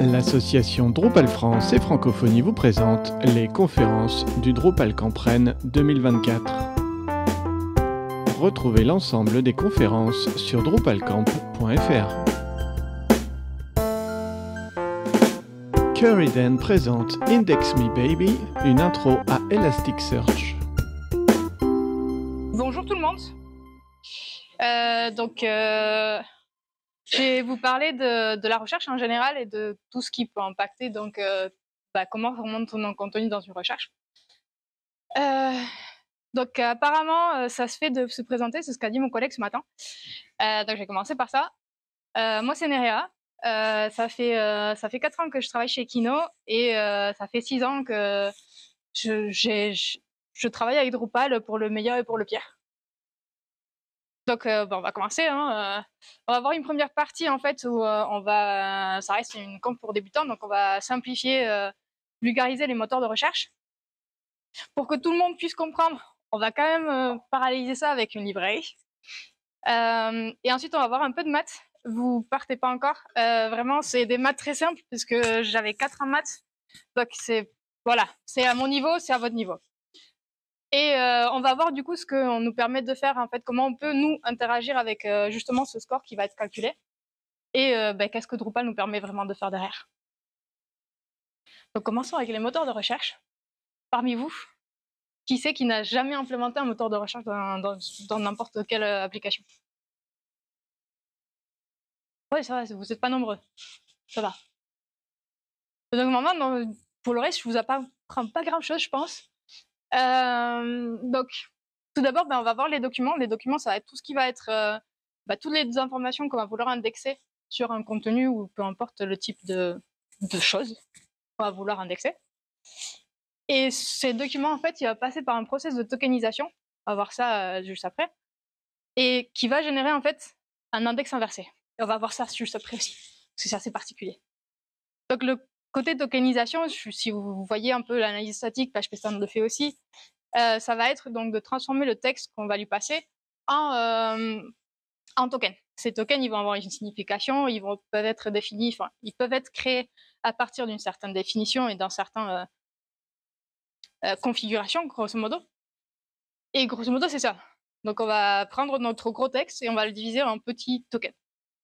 L'association Drupal France et Francophonie vous présente les conférences du Drupal Camp Rennes 2024. Retrouvez l'ensemble des conférences sur drupalcamp.fr. Curryden présente Index Me Baby, une intro à Elasticsearch. Bonjour tout le monde. Je vais vous parler de la recherche en général et de tout ce qui peut impacter comment on remonte ton contenu dans une recherche. Apparemment, ça se fait de se présenter, c'est ce qu'a dit mon collègue ce matin. Donc je vais commencer par ça. Moi c'est Nerea. Ça fait 4 ans que je travaille chez Kino et ça fait 6 ans que je travaille avec Drupal pour le meilleur et pour le pire. Donc, on va commencer. On va avoir une première partie en fait où ça reste une camp pour débutants, donc on va simplifier, vulgariser les moteurs de recherche. Pour que tout le monde puisse comprendre, on va quand même paralléliser ça avec une librairie. Et ensuite, on va avoir un peu de maths. Vous partez pas encore. Vraiment, c'est des maths très simples puisque j'avais 4 en maths. Donc c'est à mon niveau, c'est à votre niveau. Et on va voir du coup ce qu'on nous permet de faire, en fait, comment on peut nous interagir avec justement ce score qui va être calculé et qu'est-ce que Drupal nous permet vraiment de faire derrière. Donc commençons avec les moteurs de recherche. Parmi vous, qui c'est qui n'a jamais implémenté un moteur de recherche dans n'importe quelle application? Oui, ça va, vous n'êtes pas nombreux. Ça va. Donc maintenant, pour le reste, je vous apprends pas grand-chose, je pense. Donc, tout d'abord, on va voir les documents. Les documents, ça va être tout ce qui va être toutes les informations qu'on va vouloir indexer sur un contenu ou peu importe le type de choses qu'on va vouloir indexer. Et ces documents, en fait, il va passer par un process de tokenisation. On va voir ça juste après. Et qui va générer, en fait, un index inversé. Et on va voir ça juste après aussi, parce que c'est assez particulier. Donc, le côté tokenisation, si vous voyez un peu l'analyse statique, PHP le fait aussi, ça va être donc de transformer le texte qu'on va lui passer en tokens. Ces tokens, ils vont avoir une signification, peuvent être définis, ils peuvent être créés à partir d'une certaine définition et d'un certain configuration, grosso modo. Et grosso modo, c'est ça. Donc, on va prendre notre gros texte et on va le diviser en petits tokens.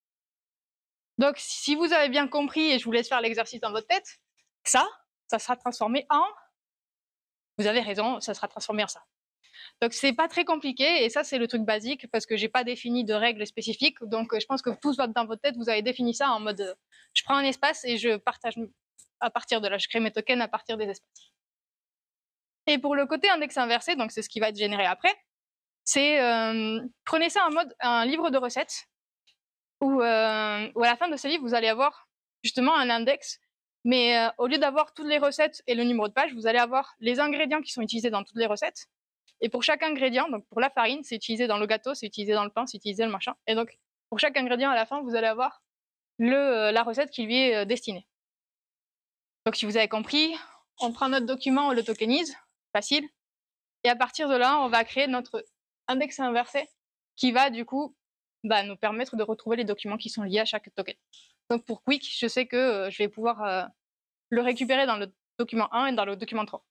Donc, si vous avez bien compris, et je vous laisse faire l'exercice dans votre tête, ça sera transformé en... Vous avez raison, ça sera transformé en ça. Donc, c'est pas très compliqué, et ça, c'est le truc basique, parce que j'ai pas défini de règles spécifiques. Donc, je pense que tous dans votre tête, vous avez défini ça en mode je prends un espace et je partage à partir de là, je crée mes tokens à partir des espaces. Et pour le côté index inversé, donc c'est ce qui va être généré après, c'est prenez ça en mode un livre de recettes, où à la fin de ce livre, vous allez avoir justement un index, mais au lieu d'avoir toutes les recettes et le numéro de page, vous allez avoir les ingrédients qui sont utilisés dans toutes les recettes. Et pour chaque ingrédient, donc pour la farine, c'est utilisé dans le gâteau, c'est utilisé dans le pain, c'est utilisé le machin. Et donc, pour chaque ingrédient, à la fin, vous allez avoir la recette qui lui est destinée. Donc, si vous avez compris, on prend notre document, on le tokenise, facile. Et à partir de là, on va créer notre index inversé qui va, du coup, nous permettre de retrouver les documents qui sont liés à chaque token. Donc, pour Quick, je sais que je vais pouvoir le récupérer dans le document 1 et dans le document 3.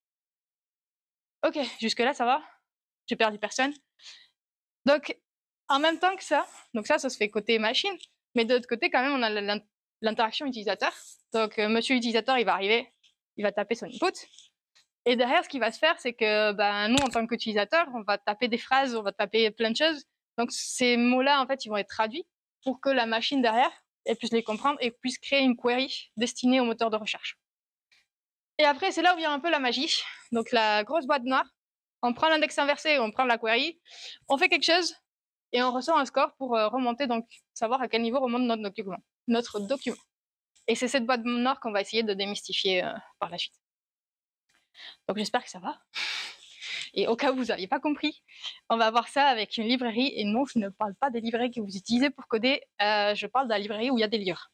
Ok, jusque-là, ça va? J'ai perdu personne. Donc, en même temps que ça, donc ça se fait côté machine, mais de l'autre côté, quand même, on a l'interaction utilisateur. Donc, monsieur utilisateur, il va arriver, il va taper son input. Et derrière, ce qui va se faire, c'est que nous, en tant qu'utilisateur, on va taper des phrases, on va taper plein de choses. Donc, ces mots-là, en fait, ils vont être traduits pour que la machine derrière, elle puisse les comprendre et puisse créer une query destinée au moteur de recherche. Et après, c'est là où vient un peu la magie. Donc, la grosse boîte noire, on prend l'index inversé, on prend la query, on fait quelque chose et on ressort un score pour remonter, donc savoir à quel niveau remonte notre document. Et c'est cette boîte noire qu'on va essayer de démystifier par la suite. Donc j'espère que ça va. Et au cas où vous n'aviez pas compris, on va voir ça avec une librairie. Et non, je ne parle pas des librairies que vous utilisez pour coder, je parle de la librairie où il y a des livres.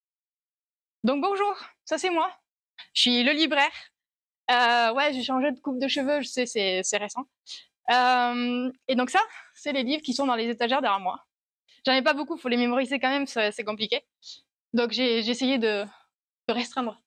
Donc bonjour, ça c'est moi. Je suis le libraire. Ouais, j'ai changé de coupe de cheveux, je sais, c'est récent. Et donc ça, c'est les livres qui sont dans les étagères derrière moi. J'en ai pas beaucoup, il faut les mémoriser quand même, c'est compliqué. Donc j'ai essayé de restreindre.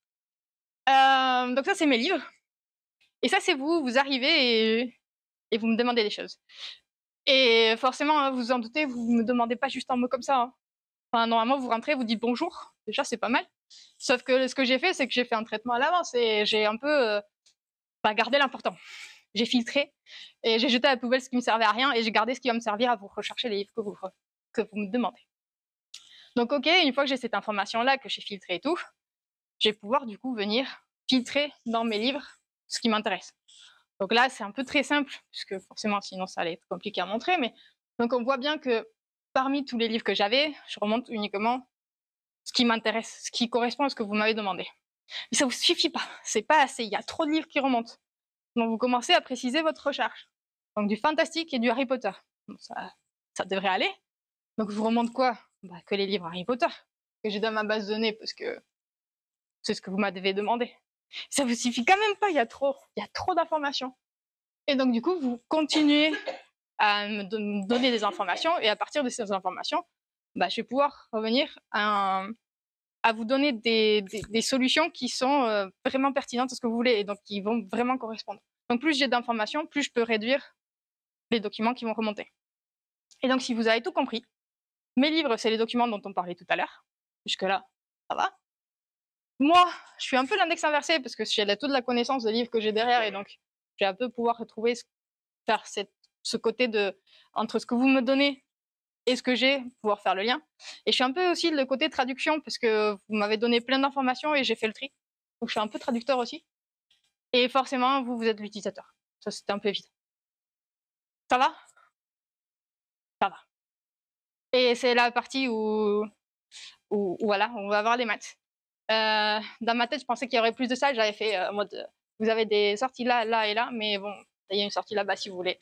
Donc ça, c'est mes livres. Et ça, c'est vous. Vous arrivez et vous me demandez des choses. Et forcément, hein, vous vous en doutez, vous me demandez pas juste un mot comme ça. Hein. Enfin, normalement, vous rentrez, vous dites bonjour. Déjà, c'est pas mal. Sauf que ce que j'ai fait, c'est que j'ai fait un traitement à l'avance et j'ai un peu gardé l'important. J'ai filtré et j'ai jeté à la poubelle ce qui me servait à rien et j'ai gardé ce qui va me servir à vous rechercher les livres que vous me demandez. Donc, ok, une fois que j'ai cette information-là, que j'ai filtré et tout, je vais pouvoir du coup venir filtrer dans mes livres ce qui m'intéresse. Donc là, c'est un peu très simple, puisque forcément, sinon, ça allait être compliqué à montrer. Mais donc, on voit bien que parmi tous les livres que j'avais, je remonte uniquement ce qui m'intéresse, ce qui correspond à ce que vous m'avez demandé. Mais ça vous suffit pas, c'est pas assez. Il y a trop de livres qui remontent. Donc, vous commencez à préciser votre recherche. Donc, du fantastique et du Harry Potter. Donc, ça devrait aller. Donc, je vous remonte quoi? Que les livres Harry Potter que j'ai dans ma base de données, parce que c'est ce que vous m'avez demandé. Ça vous suffit quand même pas, il y a trop d'informations. Et donc, du coup, vous continuez à me donner des informations, et à partir de ces informations, je vais pouvoir revenir à vous donner des solutions qui sont vraiment pertinentes à ce que vous voulez, et donc qui vont vraiment correspondre. Donc, plus j'ai d'informations, plus je peux réduire les documents qui vont remonter. Et donc, si vous avez tout compris, mes livres, c'est les documents dont on parlait tout à l'heure. Jusque-là, ça va. Moi, je suis un peu l'index inversé parce que j'ai toute la connaissance des livres que j'ai derrière, et donc je vais un peu pouvoir retrouver, faire ce côté entre ce que vous me donnez et ce que j'ai, pouvoir faire le lien. Et je suis un peu aussi le côté traduction parce que vous m'avez donné plein d'informations et j'ai fait le tri. Donc je suis un peu traducteur aussi. Et forcément, vous êtes l'utilisateur. Ça, c'était un peu évident. Ça va? Ça va. Et c'est la partie où voilà, on va avoir les maths. Dans ma tête, je pensais qu'il y aurait plus de ça. J'avais fait en mode, vous avez des sorties là, là et là, mais bon, il y a une sortie là-bas si vous voulez.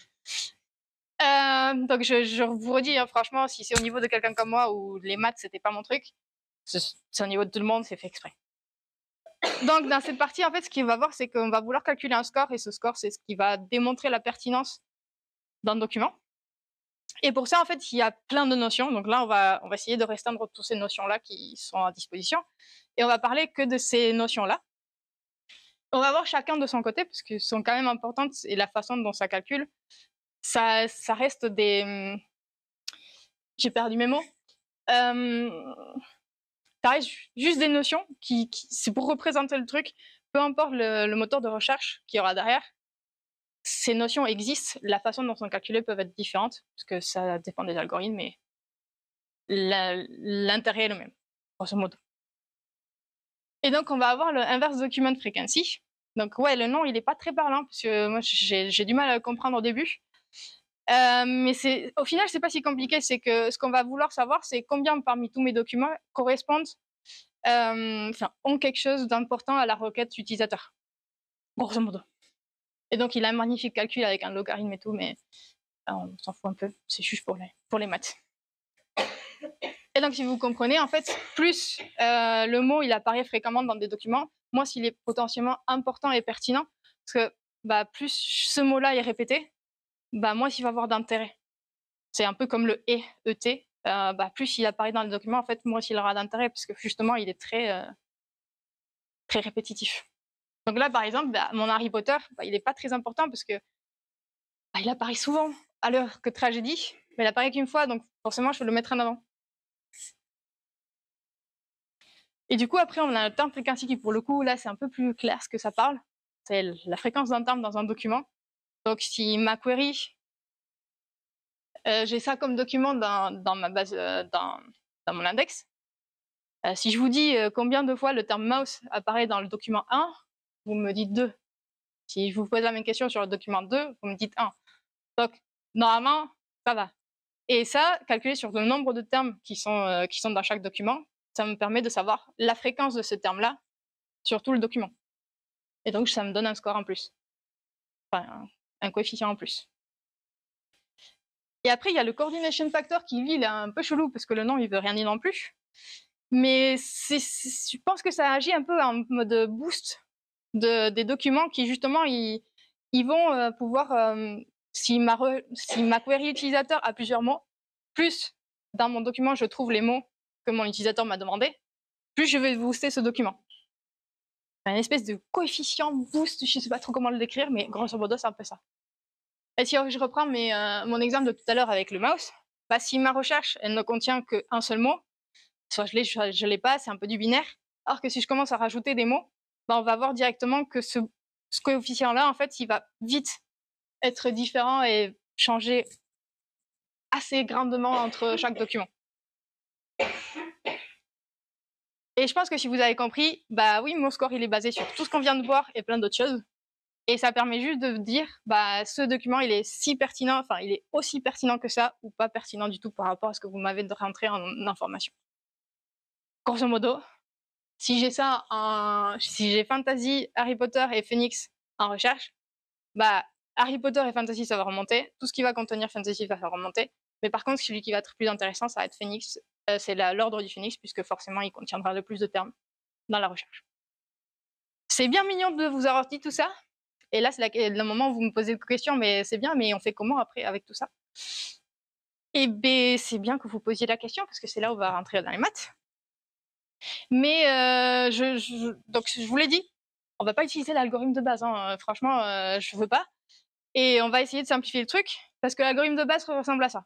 Donc je vous redis, hein, franchement, si c'est au niveau de quelqu'un comme moi où les maths c'était pas mon truc, c'est au niveau de tout le monde, c'est fait exprès. Donc dans cette partie, en fait, ce qu'on va voir, c'est qu'on va vouloir calculer un score, et ce score, c'est ce qui va démontrer la pertinence d'un document. Et pour ça, en fait, il y a plein de notions. Donc là, on va essayer de restreindre toutes ces notions-là qui sont à disposition. Et on va parler que de ces notions-là. On va voir chacun de son côté, parce qu'elles sont quand même importantes, et la façon dont ça calcule, ça reste des... J'ai perdu mes mots. Ça reste juste des notions qui c'est pour représenter le truc. Peu importe le moteur de recherche qu'il y aura derrière, ces notions existent. La façon dont sont calculées peuvent être différentes, parce que ça dépend des algorithmes, mais l'intérêt est le même, grosso modo. Et donc, on va avoir le inverse document frequency. Donc, ouais, le nom, il n'est pas très parlant, parce que moi, j'ai du mal à le comprendre au début. Mais au final, c'est pas si compliqué. C'est que ce qu'on va vouloir savoir, c'est combien parmi tous mes documents correspondent, ont quelque chose d'important à la requête utilisateur, grosso modo. Et donc, il a un magnifique calcul avec un logarithme et tout, mais on s'en fout un peu. C'est juste pour les maths. Et donc, si vous comprenez, en fait, plus le mot il apparaît fréquemment dans des documents, moins s'il est potentiellement important et pertinent, parce que plus ce mot-là est répété, moins il va avoir d'intérêt. C'est un peu comme le ET. Plus il apparaît dans le document, en fait, moins il aura d'intérêt, parce que justement, il est très, très répétitif. Donc là, par exemple, mon Harry Potter, il n'est pas très important, parce que il apparaît souvent à l'heure que tragédie, mais il apparaît qu'une fois, donc forcément, je vais le mettre en avant. Et du coup, après, on a le terme frequency qui, pour le coup, là, c'est un peu plus clair ce que ça parle. C'est la fréquence d'un terme dans un document. Donc, si ma query, j'ai ça comme document dans ma base, dans mon index. Si je vous dis combien de fois le terme mouse apparaît dans le document 1, vous me dites 2. Si je vous pose la même question sur le document 2, vous me dites 1. Donc, normalement, ça va. Et ça, calculé sur le nombre de termes qui sont dans chaque document, ça me permet de savoir la fréquence de ce terme-là sur tout le document. Et donc, ça me donne un score en plus. Enfin, un coefficient en plus. Et après, il y a le coordination factor qui, lui, il est un peu chelou parce que le nom, il veut rien dire non plus. Mais je pense que ça agit un peu en mode boost des documents qui, justement, ils vont pouvoir, si ma query utilisateur a plusieurs mots, plus dans mon document, je trouve les mots que mon utilisateur m'a demandé, plus je vais booster ce document. un espèce de coefficient boost, je sais pas trop comment le décrire, mais grosso modo, c'est un peu ça. Et si je reprends mon exemple de tout à l'heure avec le mouse, bah, si ma recherche, elle ne contient qu'un seul mot, soit je l'ai, soit je l'ai pas, c'est un peu du binaire. Alors que si je commence à rajouter des mots, bah, on va voir directement que ce coefficient-là, en fait, il va vite être différent et changer assez grandement entre chaque document. Et je pense que si vous avez compris, bah oui, mon score, il est basé sur tout ce qu'on vient de voir et plein d'autres choses. Et ça permet juste de dire, bah, ce document, il est si pertinent, enfin, il est aussi pertinent que ça, ou pas pertinent du tout par rapport à ce que vous m'avez rentré en information. Grosso modo, si j'ai Fantasy, Harry Potter et Phoenix en recherche, bah, Harry Potter et Fantasy, ça va remonter. Tout ce qui va contenir Fantasy va faire remonter. Mais par contre, celui qui va être plus intéressant, ça va être Phoenix. C'est l'ordre du Phoenix, puisque forcément, il contiendra le plus de termes dans la recherche. C'est bien mignon de vous avoir dit tout ça. Et là, c'est le moment où vous me posez des questions, mais c'est bien, mais on fait comment après avec tout ça? Eh bien, c'est bien que vous posiez la question, parce que c'est là où on va rentrer dans les maths. Mais donc, je vous l'ai dit, on va pas utiliser l'algorithme de base, hein. Franchement, je veux pas. Et on va essayer de simplifier le truc, parce que l'algorithme de base ressemble à ça.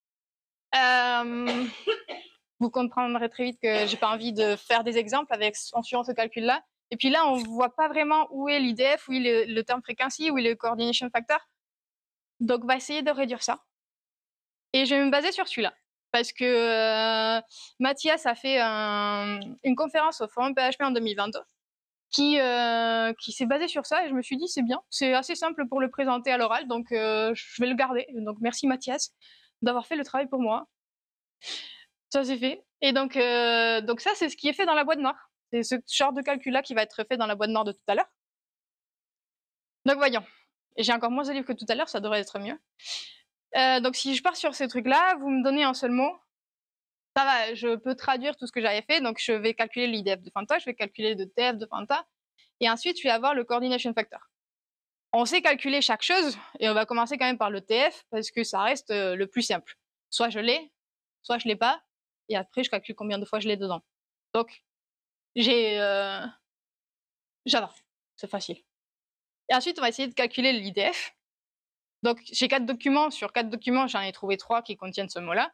Vous comprendrez très vite que j'ai pas envie de faire des exemples en suivant ce calcul-là. Et puis là, on voit pas vraiment où est l'IDF, où est le term frequency, où est le coordination factor. Donc, on va essayer de réduire ça. Et je vais me baser sur celui-là. Parce que Mathias a fait une conférence au Forum PHP en 2022 qui s'est basée sur ça. Et je me suis dit, c'est bien. C'est assez simple pour le présenter à l'oral. Donc, je vais le garder. Donc, merci Mathias d'avoir fait le travail pour moi. Ça, c'est fait. Et donc ça, c'est ce qui est fait dans la boîte noire. C'est ce genre de calcul-là qui va être fait dans la boîte noire de tout à l'heure. Donc, voyons. Et j'ai encore moins de livres que tout à l'heure, ça devrait être mieux. Donc, si je pars sur ces trucs-là, vous me donnez un seul mot. Ça va, je peux traduire tout ce que j'avais fait. Donc, je vais calculer l'IDF de Fanta, je vais calculer le TF de Fanta. Et ensuite, je vais avoir le coordination factor. On sait calculer chaque chose. Et on va commencer quand même par le TF parce que ça reste le plus simple. Soit je l'ai, soit je l'ai pas. Et après, je calcule combien de fois je l'ai dedans. Donc, j'ai Java. C'est facile. Et ensuite, on va essayer de calculer l'IDF. Donc, j'ai 4 documents. Sur 4 documents, j'en ai trouvé 3 qui contiennent ce mot-là.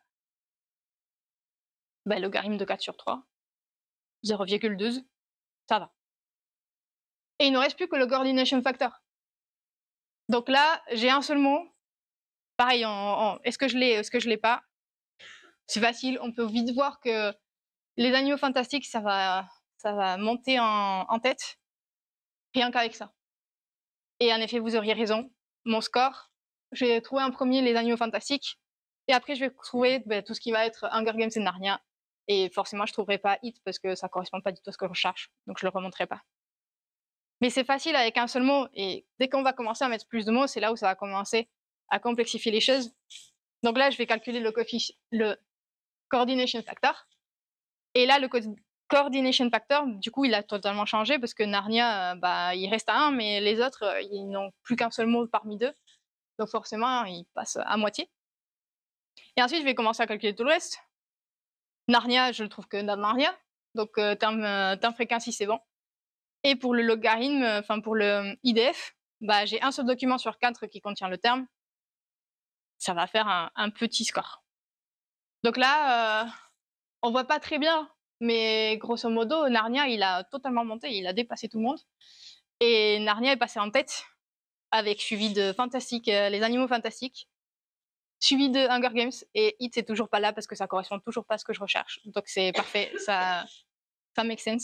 Ben, logarithme de 4 sur 3, 0,12, ça va. Et il ne reste plus que le coordination factor. Donc là, j'ai un seul mot. Pareil, est-ce que je l'ai, est-ce que je l'ai pas? C'est facile, on peut vite voir que les animaux fantastiques, ça va monter en tête, rien qu'avec ça. Et en effet, vous auriez raison. Mon score, je vais trouver en premier les animaux fantastiques, et après, je vais trouver tout ce qui va être Hunger Games et Narnia. Et forcément, je ne trouverai pas Hit parce que ça ne correspond pas du tout à ce que je recherche, donc je ne le remonterai pas. Mais c'est facile avec un seul mot, et dès qu'on va commencer à mettre plus de mots, c'est là où ça va commencer à complexifier les choses. Donc là, je vais calculer le coordination factor. Et là, le coordination factor, du coup, il a totalement changé parce que Narnia, il reste à 1, mais les autres, ils n'ont plus qu'un seul mot parmi deux. Donc forcément, il passe à moitié. Et ensuite, je vais commencer à calculer tout le reste. Narnia, je le trouve que dans Narnia. Donc, terme fréquency, c'est bon. Et pour le logarithme, enfin pour le IDF, j'ai un seul document sur 4 qui contient le terme. Ça va faire un petit score. Donc là, on voit pas très bien, mais grosso modo, Narnia, il a totalement monté, il a dépassé tout le monde. Et Narnia est passé en tête, avec suivi de Fantastique, les animaux fantastiques, suivi de Hunger Games, et Hit, c'est toujours pas là parce que ça correspond toujours pas à ce que je recherche. Donc c'est parfait, ça make sense.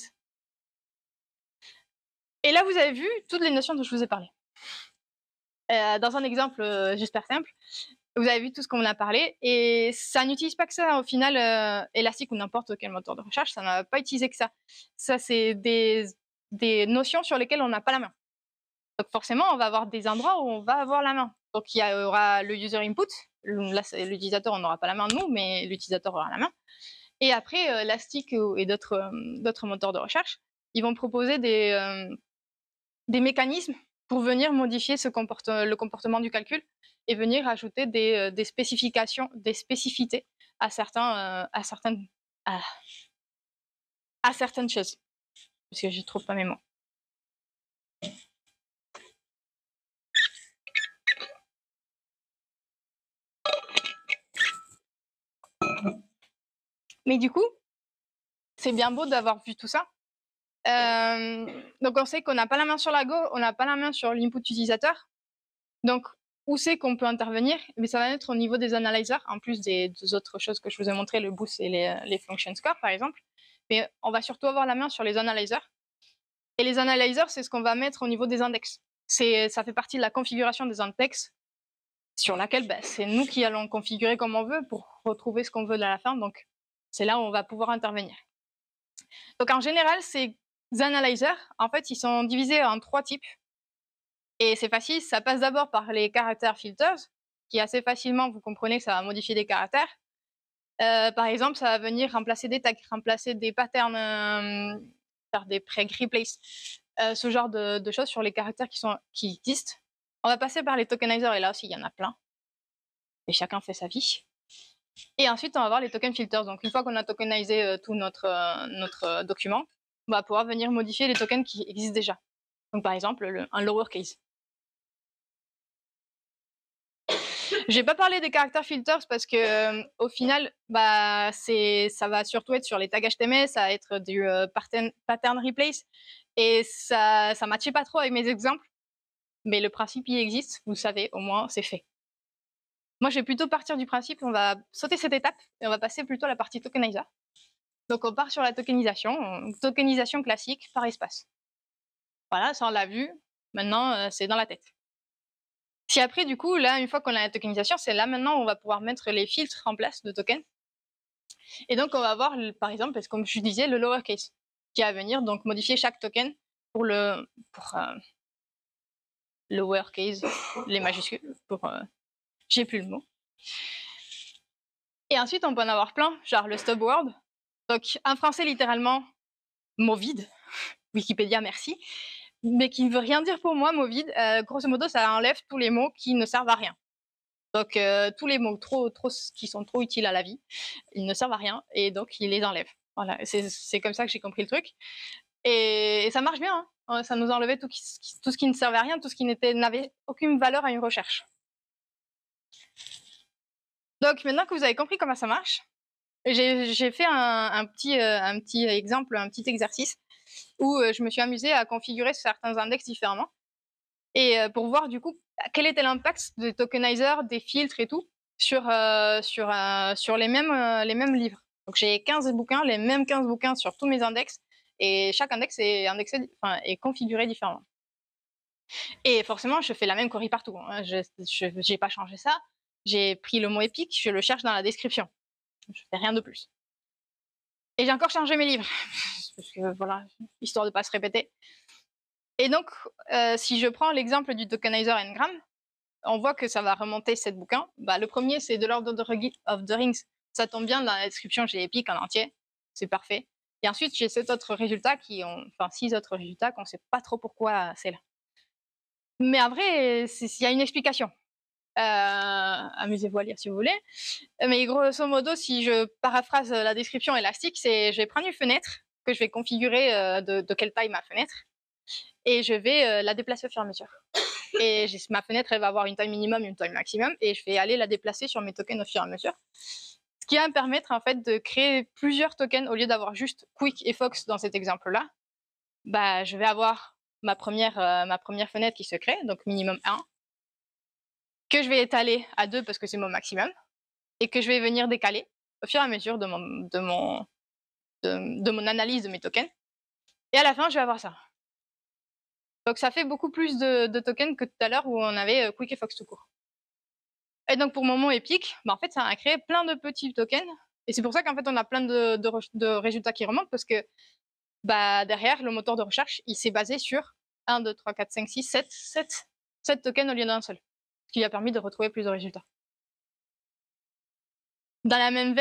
Et là, vous avez vu toutes les notions dont je vous ai parlé. Dans un exemple, j'espère simple, vous avez vu tout ce qu'on a parlé, et ça n'utilise pas que ça. Au final, Elastic ou n'importe quel moteur de recherche, ça n'a pas utilisé que ça. Ça, c'est des notions sur lesquelles on n'a pas la main. Donc forcément, on va avoir des endroits où on va avoir la main. Donc il y aura le user input. Là, l'utilisateur, on n'aura pas la main de nous, mais l'utilisateur aura la main. Et après, Elastic et d'autres moteurs de recherche, ils vont proposer des mécanismes pour venir modifier le comportement du calcul et venir ajouter des spécifications, des spécificités à certaines choses. Parce que je trouve pas mes mots. Mais du coup, c'est bien beau d'avoir vu tout ça. Donc on sait qu'on n'a pas la main sur la Go, on n'a pas la main sur l'input utilisateur. Donc où c'est qu'on peut intervenir? Mais ça va être au niveau des analyzers, en plus des autres choses que je vous ai montré, le boost et les function scores par exemple. Mais on va surtout avoir la main sur les analyzers. Et les analyzers, c'est ce qu'on va mettre au niveau des index. Ça fait partie de la configuration des index sur laquelle c'est nous qui allons configurer comme on veut pour retrouver ce qu'on veut à la fin. Donc c'est là où on va pouvoir intervenir. Donc en général, ces analyzers, en fait, ils sont divisés en 3 types. Et c'est facile, ça passe d'abord par les caractères filters, qui assez facilement, vous comprenez que ça va modifier des caractères. Par exemple, ça va venir remplacer des tags, remplacer des patterns, faire des pre-replace, ce genre de choses sur les caractères qui existent. On va passer par les tokenizers, et là aussi, il y en a plein. Et chacun fait sa vie. Et ensuite, on va voir les token filters. Donc, une fois qu'on a tokenisé tout notre document, on va pouvoir venir modifier les tokens qui existent déjà. Donc, par exemple, un lowercase. J'ai pas parlé des caractères filters parce que au final, ça va surtout être sur les tags HTML, ça va être du pattern replace, et ça matchait pas trop avec mes exemples. Mais le principe il existe, vous savez, au moins c'est fait. Moi, je vais plutôt partir du principe, on va sauter cette étape et on va passer plutôt à la partie tokenizer. Donc, on part sur la tokenisation classique par espace. Voilà, ça on l'a vu. Maintenant, c'est dans la tête. Si après, du coup, là, une fois qu'on a la tokenisation, c'est là maintenant où on va pouvoir mettre les filtres en place de tokens. Et donc, on va avoir, par exemple, parce que comme je disais, le lowercase qui va venir donc modifier chaque token pour lowercase, les majuscules, j'ai plus le mot. Et ensuite, on peut en avoir plein, genre le stop word. Donc, en français, littéralement, mot vide. Wikipédia, merci. Mais qui ne veut rien dire pour moi, mot vide. Grosso modo, ça enlève tous les mots qui ne servent à rien. Donc, tous les mots qui sont trop utiles à la vie, ils ne servent à rien, et donc, il les enlève. Voilà, c'est comme ça que j'ai compris le truc. Et ça marche bien, hein. Ça nous enlevait tout ce qui ne servait à rien, tout ce qui n'avait aucune valeur à une recherche. Donc, maintenant que vous avez compris comment ça marche, j'ai fait un petit exemple, un petit exercice où je me suis amusée à configurer certains index différemment et pour voir du coup quel était l'impact des tokenizers, des filtres et tout sur les mêmes livres. Donc j'ai 15 bouquins, les mêmes 15 bouquins sur tous mes index, et chaque index est est configuré différemment. Et forcément, je fais la même query partout, hein. Je n'ai pas changé ça. J'ai pris le mot épique, je le cherche dans la description. Je fais rien de plus. Et j'ai encore changé mes livres, parce que voilà, histoire de ne pas se répéter. Et donc, si je prends l'exemple du tokenizer Ngram, on voit que ça va remonter 7 bouquins. Le premier, c'est de Lord of the Rings. Ça tombe bien, dans la description, j'ai Epic en entier. C'est parfait. Et ensuite, j'ai 6 autres résultats qu'on ne sait pas trop pourquoi c'est là. Mais en vrai, il y a une explication. Amusez-vous à lire si vous voulez. Mais grosso modo, si je paraphrase la description élastique, c'est je vais prendre une fenêtre que je vais configurer de quelle taille ma fenêtre, et je vais la déplacer au fur et à mesure. Et ma fenêtre, elle va avoir une taille minimum, une taille maximum, et je vais aller la déplacer sur mes tokens au fur et à mesure. Ce qui va me permettre en fait de créer plusieurs tokens au lieu d'avoir juste Quick et Fox dans cet exemple-là. Je vais avoir ma première fenêtre qui se crée, donc minimum 1, que je vais étaler à 2 parce que c'est mon maximum, et que je vais venir décaler au fur et à mesure de mon analyse de mes tokens. Et à la fin, je vais avoir ça. Donc ça fait beaucoup plus de tokens que tout à l'heure où on avait Quick et Fox tout court. Et donc pour mon mot épique, en fait, ça a créé plein de petits tokens. Et c'est pour ça qu'en fait, on a plein de résultats qui remontent, parce que derrière, le moteur de recherche, il s'est basé sur 1, 2, 3, 4, 5, 6, 7 tokens au lieu d'un seul. Ce qui lui a permis de retrouver plus de résultats. Dans la même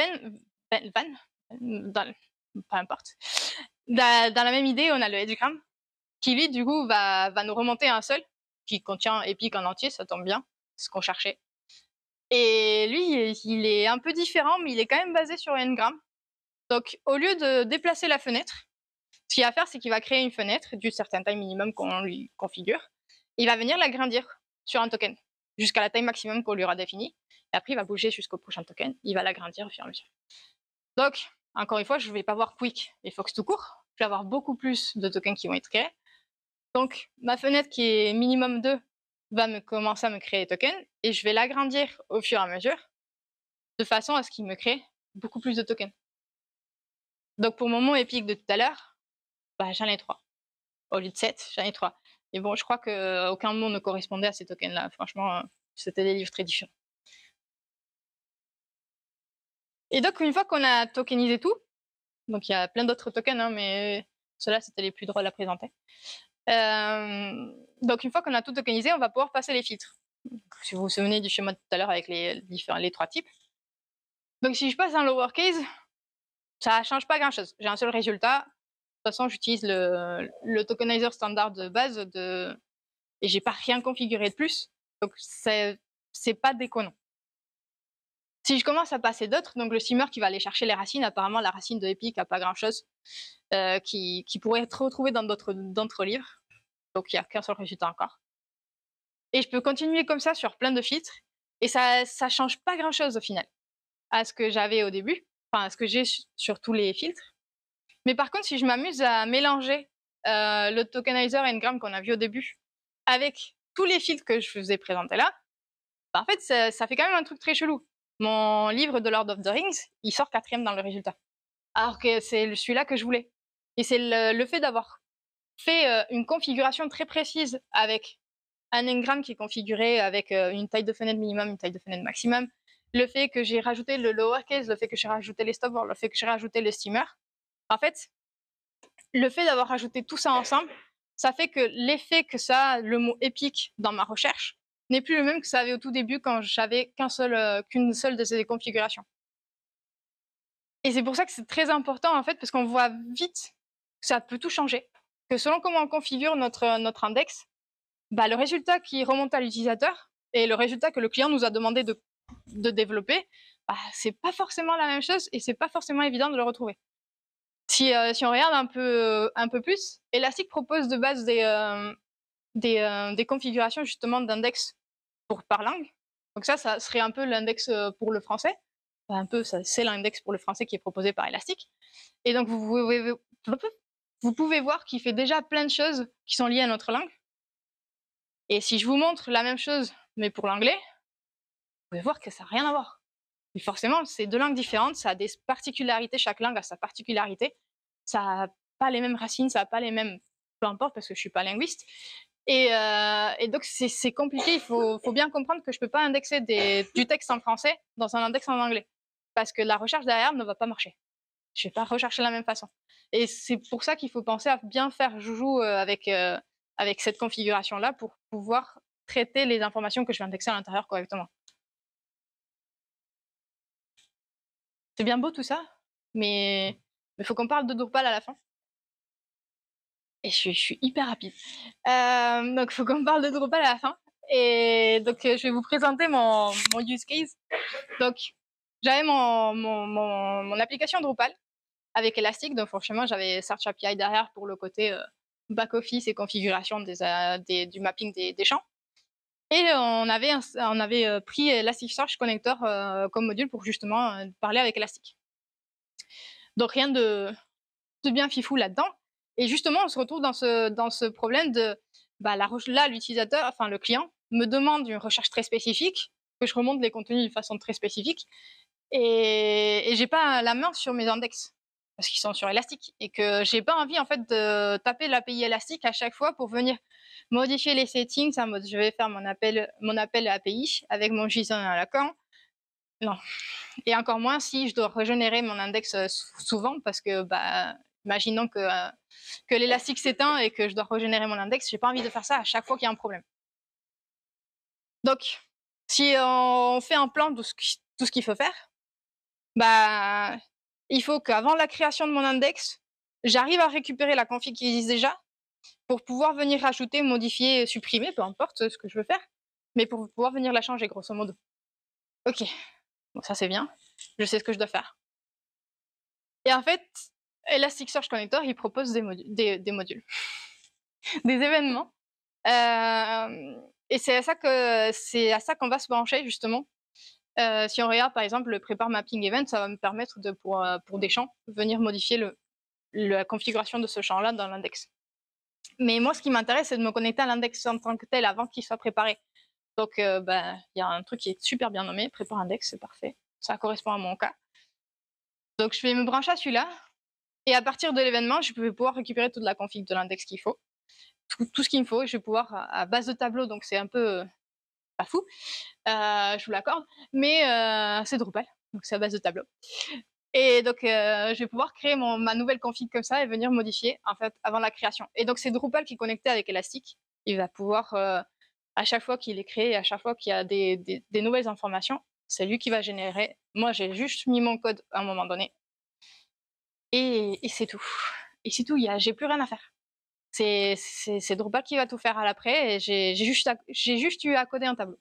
peu importe. Dans la même idée, on a le Edgegram, qui lui, du coup, va nous remonter un seul, qui contient Epic en entier, ça tombe bien, c'est ce qu'on cherchait. Et lui, il est un peu différent, mais il est quand même basé sur Ngram. Donc, au lieu de déplacer la fenêtre, ce qu'il va faire, c'est qu'il va créer une fenêtre d'une certaine taille minimum qu'on lui configure. Il va venir l'agrandir sur un token, jusqu'à la taille maximum qu'on lui aura définie. Et après, il va bouger jusqu'au prochain token. Il va l'agrandir au fur et à mesure. Donc, encore une fois, je ne vais pas voir quick et fox tout court. Je vais avoir beaucoup plus de tokens qui vont être créés. Donc, ma fenêtre qui est minimum 2 va commencer à me créer des tokens et je vais l'agrandir au fur et à mesure de façon à ce qu'il me crée beaucoup plus de tokens. Donc, pour mon mot épique de tout à l'heure, bah, j'en ai 3. Au lieu de 7, j'en ai 3. Et bon, je crois qu'aucun mot ne correspondait à ces tokens-là. Franchement, c'était des livres très différents. Et donc, une fois qu'on a tokenisé tout, donc il y a plein d'autres tokens, hein, mais ceux-là, c'était les plus drôles à présenter. Donc, une fois qu'on a tout tokenisé, on va pouvoir passer les filtres. Donc, si vous vous souvenez du schéma de tout à l'heure avec les 3 types. Donc, si je passe en lowercase, ça ne change pas grand-chose. J'ai un seul résultat. De toute façon, j'utilise le tokenizer standard de base et j'ai pas rien configuré de plus. Donc, c'est pas déconnant. Si je commence à passer d'autres, donc le simmer qui va aller chercher les racines, apparemment la racine de Epic n'a pas grand-chose qui pourrait être retrouvée dans d'autres livres. Donc, il n'y a qu'un seul résultat encore. Et je peux continuer comme ça sur plein de filtres. Et ça change pas grand-chose au final à ce que j'avais au début, enfin à ce que j'ai sur tous les filtres. Mais par contre, si je m'amuse à mélanger le tokenizer Ngram qu'on a vu au début avec tous les filtres que je vous ai présentés là, bah en fait, ça fait quand même un truc très chelou. Mon livre de Lord of the Rings, il sort 4e dans le résultat. Alors que c'est celui-là que je voulais. Et c'est le fait d'avoir fait une configuration très précise avec un engram qui est configuré avec une taille de fenêtre minimum, une taille de fenêtre maximum, le fait que j'ai rajouté le lowercase, le fait que j'ai rajouté les stopwords, le fait que j'ai rajouté le steamer. En fait, le fait d'avoir rajouté tout ça ensemble, ça fait que l'effet que ça a, le mot épique dans ma recherche, n'est plus le même que ça avait au tout début quand j'avais qu'une seule de ces configurations. Et c'est pour ça que c'est très important en fait, parce qu'on voit vite que ça peut tout changer, que selon comment on configure notre index, bah, le résultat qui remonte à l'utilisateur et le résultat que le client nous a demandé de développer, bah, c'est pas forcément la même chose et c'est pas forcément évident de le retrouver. Si on regarde un peu plus, Elastic propose de base des configurations justement d'index par langue. Donc ça serait un peu l'index pour le français. Enfin, un peu, c'est l'index pour le français qui est proposé par Elastic. Et donc vous pouvez voir qu'il fait déjà plein de choses qui sont liées à notre langue. Et si je vous montre la même chose, mais pour l'anglais, vous pouvez voir que ça n'a rien à voir. Et forcément, c'est deux langues différentes, ça a des particularités, chaque langue a sa particularité. Ça n'a pas les mêmes racines, ça n'a pas les mêmes... Peu importe, parce que je ne suis pas linguiste. Et donc, c'est compliqué, il faut bien comprendre que je ne peux pas indexer du texte en français dans un index en anglais. Parce que la recherche derrière ne va pas marcher. Je ne vais pas rechercher de la même façon. Et c'est pour ça qu'il faut penser à bien faire joujou avec cette configuration-là pour pouvoir traiter les informations que je vais indexer à l'intérieur correctement. C'est bien beau tout ça, mais il faut qu'on parle de Drupal à la fin. Et je suis hyper rapide. Donc, il faut qu'on parle de Drupal à la fin. Et donc, je vais vous présenter mon use case. Donc, j'avais mon application Drupal avec Elastic. Donc, forcément, j'avais Search API derrière pour le côté back-office et configuration du mapping des champs. Et on avait pris Elasticsearch Connector comme module pour justement parler avec Elastic. Donc, rien de bien fifou là-dedans. Et justement, on se retrouve dans ce problème de là, l'utilisateur, enfin le client, me demande une recherche très spécifique, que je remonte les contenus de façon très spécifique, et j'ai pas la main sur mes index parce qu'ils sont sur Elastic et que j'ai pas envie en fait de taper l'API Elastic à chaque fois pour venir modifier les settings en mode je vais faire mon appel à API avec mon JSON à Lacan. Non. Et encore moins si je dois régénérer mon index souvent parce que imaginons que l'élastique s'éteint et que je dois régénérer mon index, j'ai pas envie de faire ça à chaque fois qu'il y a un problème. Donc, si on fait un plan de tout ce qu'il faut faire, il faut qu'avant la création de mon index, j'arrive à récupérer la config qui existe déjà pour pouvoir venir rajouter, modifier, supprimer, peu importe ce que je veux faire, mais pour pouvoir venir la changer, grosso modo. Ok, bon ça c'est bien, je sais ce que je dois faire. Et en fait, Elasticsearch Connector, il propose des modules, des événements. Et c'est à ça qu'on va se brancher, justement, Si on regarde par exemple le prépare mapping event, ça va me permettre de, pour des champs, venir modifier la configuration de ce champ-là dans l'index. Mais moi, ce qui m'intéresse, c'est de me connecter à l'index en tant que tel avant qu'il soit préparé. Donc, il y a un truc qui est super bien nommé, prépare index, c'est parfait. Ça correspond à mon cas. Donc, je vais me brancher à celui-là. Et à partir de l'événement, je vais pouvoir récupérer toute la config de l'index qu'il faut. Tout ce qu'il me faut, je vais pouvoir, à base de tableau, donc c'est un peu pas fou, je vous l'accorde, mais c'est Drupal, donc c'est à base de tableau. Et donc, je vais pouvoir créer ma nouvelle config comme ça et venir modifier, en fait, avant la création. Et donc, c'est Drupal qui est connecté avec Elastic. Il va pouvoir, à chaque fois qu'il est créé, à chaque fois qu'il y a des nouvelles informations, c'est lui qui va générer. Moi, j'ai juste mis mon code à un moment donné. Et c'est tout. Et c'est tout, j'ai plus rien à faire. C'est Drupal qui va tout faire à l'après, et j'ai juste eu à coder un tableau.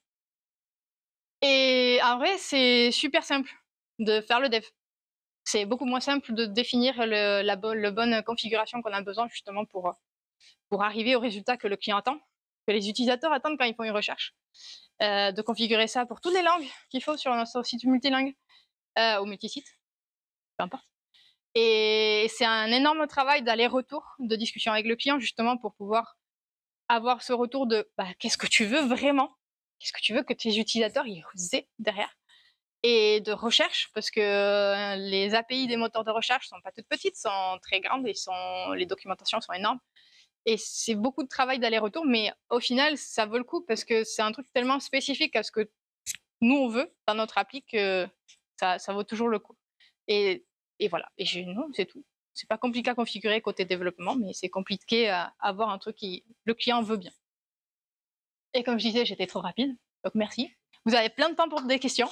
Et en vrai, c'est super simple de faire le dev. C'est beaucoup moins simple de définir la bonne configuration qu'on a besoin justement pour arriver au résultat que le client attend, que les utilisateurs attendent quand ils font une recherche. De configurer ça pour toutes les langues qu'il faut sur notre site multilingue ou multisite, peu importe. Et c'est un énorme travail d'aller-retour, de discussion avec le client justement pour pouvoir avoir ce retour de qu'est-ce que tu veux vraiment, qu'est-ce que tu veux que tes utilisateurs ils aient derrière. Et de recherche, parce que les API des moteurs de recherche sont pas toutes petites, sont très grandes et les documentations sont énormes. Et c'est beaucoup de travail d'aller-retour, mais au final, ça vaut le coup parce que c'est un truc tellement spécifique à ce que nous on veut dans notre appli que ça vaut toujours le coup. Et voilà. Et non, c'est tout. C'est pas compliqué à configurer côté développement, mais c'est compliqué à avoir un truc qui le client veut bien. Et comme je disais, j'étais trop rapide, donc merci. Vous avez plein de temps pour des questions.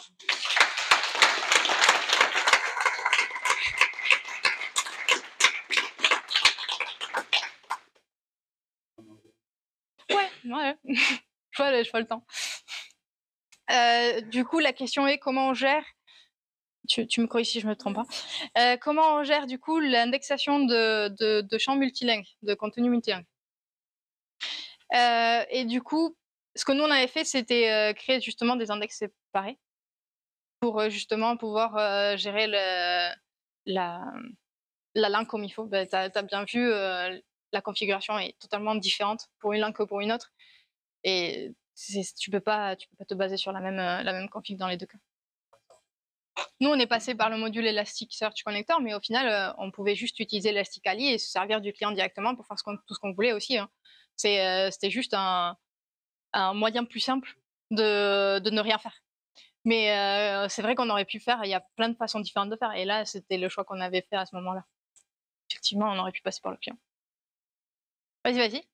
Ouais. je vois le temps. Du coup, la question est comment on gère. Tu me corriges si je me trompe pas. Comment on gère du coup l'indexation de champs multilingues, de contenu multilingue. Et du coup, ce que nous on avait fait, c'était créer justement des index séparés pour justement pouvoir gérer la langue comme il faut. Tu as bien vu, la configuration est totalement différente pour une langue que pour une autre. Et tu peux pas te baser sur la même config dans les deux cas. Nous, on est passé par le module Elasticsearch Connector, mais au final, on pouvait juste utiliser Elasticali et se servir du client directement pour faire tout ce qu'on voulait aussi. Hein. C'était juste un moyen plus simple de ne rien faire. Mais c'est vrai qu'on aurait pu faire, il y a plein de façons différentes de faire. Et là, c'était le choix qu'on avait fait à ce moment-là. Effectivement, on aurait pu passer par le client. Vas-y.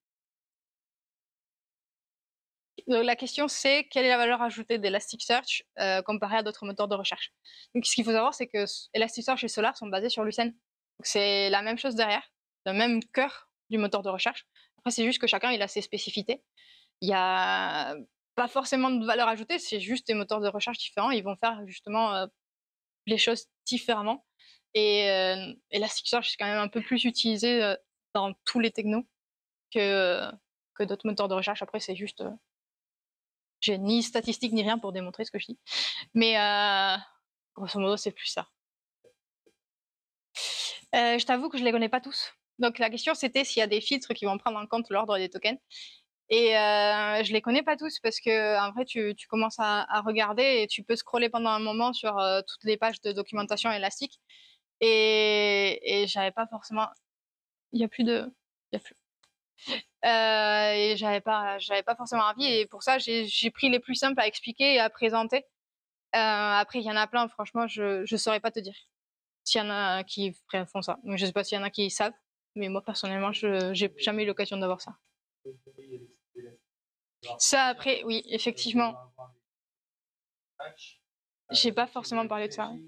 Donc, la question, c'est quelle est la valeur ajoutée d'Elasticsearch comparée à d'autres moteurs de recherche. Donc, ce qu'il faut savoir, c'est que Elasticsearch et Solar sont basés sur Lucene. C'est la même chose derrière, le même cœur du moteur de recherche. Après, c'est juste que chacun il a ses spécificités. Il n'y a pas forcément de valeur ajoutée, c'est juste des moteurs de recherche différents. Ils vont faire justement les choses différemment. Et Elasticsearch, c'est quand même un peu plus utilisé dans tous les technos que d'autres moteurs de recherche. Après, c'est juste... j'ai ni statistique ni rien pour démontrer ce que je dis. Mais grosso modo, c'est plus ça. Je t'avoue que je ne les connais pas tous. Donc la question, c'était s'il y a des filtres qui vont prendre en compte l'ordre des tokens. Et je les connais pas tous parce que en vrai, tu commences à regarder et tu peux scroller pendant un moment sur toutes les pages de documentation élastique. Et j'avais pas forcément... Il y a plus de... Il y a plus. Et j'avais pas forcément envie. Et pour ça, j'ai pris les plus simples à expliquer et à présenter. Après, il y en a plein, franchement, je saurais pas te dire s'il y en a qui font ça. Je sais pas s'il y en a qui savent, mais moi, personnellement, j'ai jamais eu l'occasion d'avoir ça. Ça, après, oui, effectivement. J'ai pas forcément parlé de ça.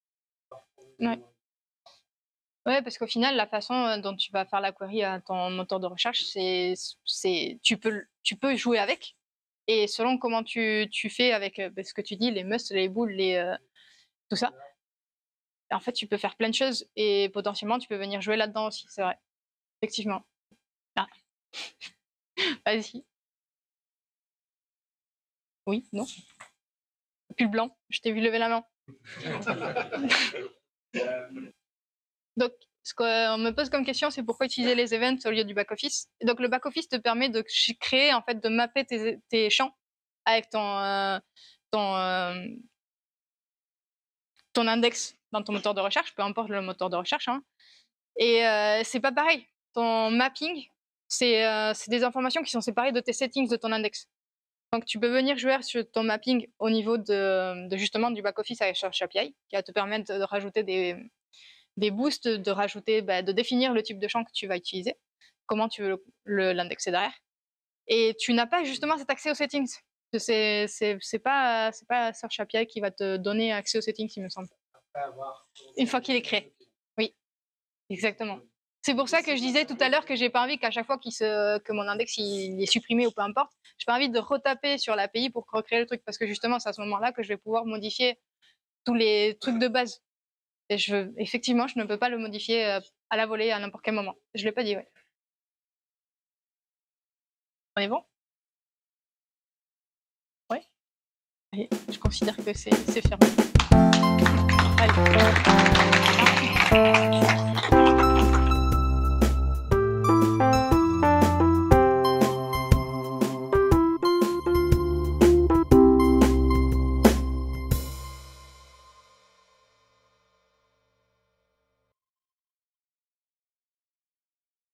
Ouais, parce qu'au final, la façon dont tu vas faire la query à ton moteur de recherche, tu peux jouer avec. Et selon comment tu fais avec ce que tu dis, les musts, les boules, tout ça, en fait, tu peux faire plein de choses et potentiellement, tu peux venir jouer là-dedans aussi, c'est vrai. Effectivement. Ah. Vas-y. Oui, non. Pull blanc, je t'ai vu lever la main. Donc, ce qu'on me pose comme question, c'est pourquoi utiliser les events au lieu du back-office. Donc, le back-office te permet de créer, en fait, de mapper tes champs avec ton index dans ton moteur de recherche, peu importe le moteur de recherche. Hein. Et c'est pas pareil. Ton mapping, c'est des informations qui sont séparées de tes settings de ton index. Donc, tu peux venir jouer sur ton mapping au niveau de justement du back-office avec Search API, qui va te permettre de rajouter des boosts, de définir le type de champ que tu vas utiliser, comment tu veux l'indexer derrière. Et tu n'as pas justement cet accès aux settings. C'est pas Search API qui va te donner accès aux settings, il me semble. Une fois qu'il est créé. Oui, exactement. C'est pour ça que je disais tout à l'heure que j'ai pas envie qu'à chaque fois que mon index il est supprimé ou peu importe, j'ai pas envie de retaper sur l'API pour recréer le truc, parce que justement c'est à ce moment-là que je vais pouvoir modifier tous les trucs de base. Et effectivement, je ne peux pas le modifier à la volée à n'importe quel moment. Je l'ai pas dit, ouais. On est bon? Ouais. Allez, je considère que c'est fermé. Allez.